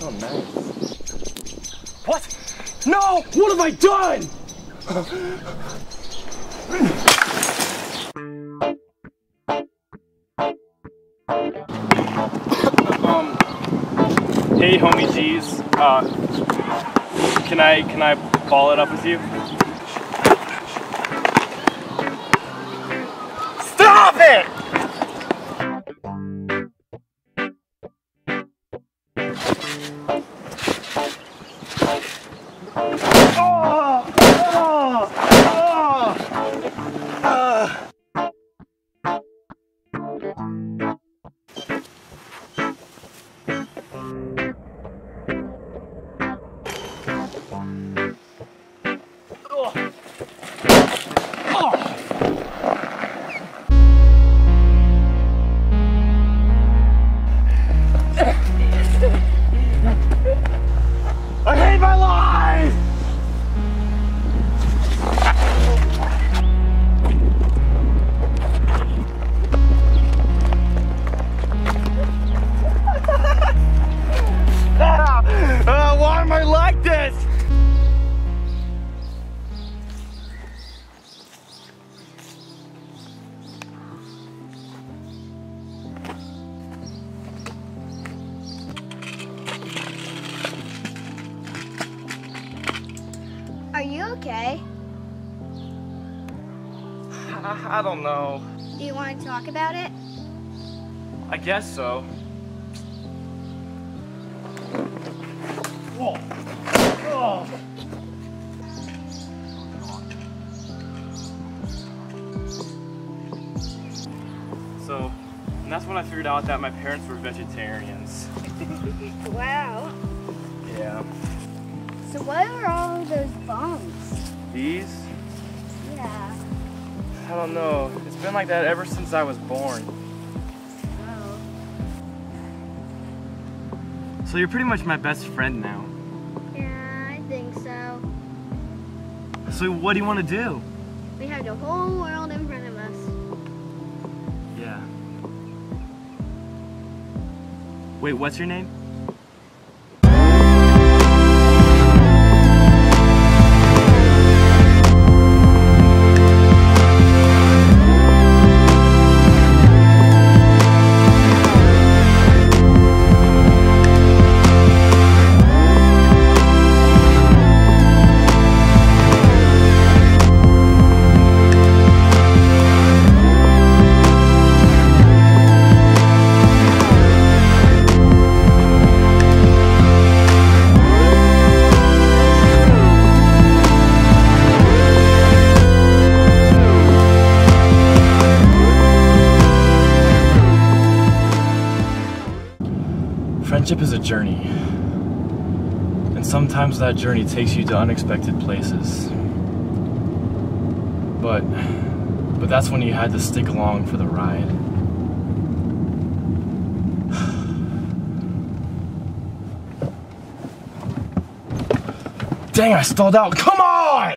Oh, nice. What? No! What have I done? Hey, homie G's. Can I ball it up with you? Stop it! I hate my life! Why am I like this? Are you okay? I don't know. Do you want to talk about it? I guess so. Whoa. Oh. So, and that's when I figured out that my parents were vegetarians. Wow. Yeah. So what are all those bumps? These? Yeah. I don't know. It's been like that ever since I was born. Oh. So you're pretty much my best friend now. Yeah, I think so. So what do you want to do? We have the whole world in front of us. Yeah. Wait, what's your name? Friendship is a journey, and sometimes that journey takes you to unexpected places. But that's when you had to stick along for the ride. Dang, I stalled out. Come on!